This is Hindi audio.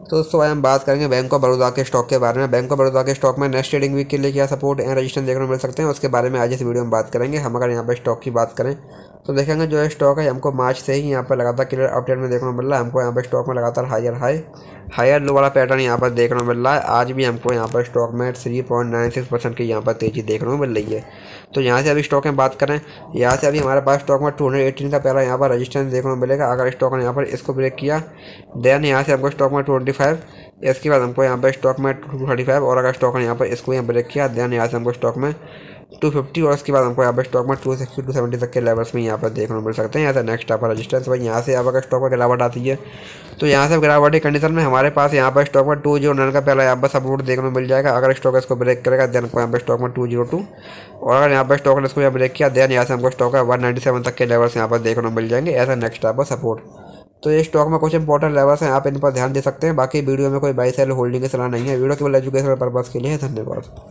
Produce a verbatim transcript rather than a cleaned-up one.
तो दोस्तों आज हम बात करेंगे बैंक ऑफ बड़ौदा के स्टॉक के बारे में। बैंक ऑफ बड़ौदा के स्टॉक में नेक्स्ट ट्रेडिंग वीक के लिए क्या सपोर्ट एंड रजिस्ट्रेशन देखने को मिल सकते हैं, उसके बारे में आज इस वीडियो में बात करेंगे। हम अगर यहाँ पर स्टॉक की बात करें तो देखेंगे जो है स्टॉक है हमको मार्च से ही यहाँ पर लगातार क्लियर अपडेट में देखने को मिल रहा है। हमको यहाँ पर स्टॉक में लगातार हायर हाई हायर लो वाला पैटर्न यहाँ पर देखने को मिल रहा है। आज भी हमको यहाँ पर स्टॉक में three point nine six percent की यहाँ पर तेजी देखने को मिल रही है। तो यहाँ से अभी स्टॉक में बात करें, यहाँ से अभी हमारे पास स्टॉक में टू हंड्रेड एटीन का पहला यहाँ पर रजिस्टेंस देखने को मिलेगा। अगर स्टॉक ने यहाँ पर इसको ब्रेक किया देन यहाँ से हमको स्टॉक में ट्वेंटी फाइव, इसके बाद हमको यहाँ पर स्टॉक में टू थर्टी फाइव, और अगर स्टॉक ने यहाँ पर इसको यहाँ ब्रेक किया देन यहाँ से हमको स्टॉक में टू फिफ्टी, और उसके बाद हमको यहाँ पर स्टॉक में टू सिक्सटी टू सेवेंटी तक के लेवल्स में यहाँ पर देखने को मिल सकते हैं। यहाँ से नेक्स्ट यहाँ पर रजिस्टेंस भाई यहाँ से अब अगर स्टॉक में गिरावट आती है तो यहाँ से गिरावट की कंडीशन में हमारे पास यहाँ पर स्टॉक में टू जीरो नाइन का पहला यहाँ पर सपोर्ट देखने को मिल जाएगा। अगर स्टॉक इसको ब्रेक करेगा देन हमको यहाँ पर स्टॉक में टू जीरो टू, और अगर यहाँ पर स्टॉक ने इसको यहाँ ब्रेक किया देन यहाँ से हमको स्टॉक है वन नाइन्टी सेवन तक के लेवल्स यहाँ पर देखने को मिल जाएंगे एज अ नेक्स्ट यहाँ पर सपोर्ट। तो ये स्टॉक में कुछ इंपॉर्टेंट लेवल्स हैं, आप इन पर ध्यान दे सकते हैं। बाकी वीडियो में कोई बाई सेल होल्डिंग की सलाह नहीं है, वीडियो केवल एजुकेशनल पर्पज़ के लिए है। धन्यवाद।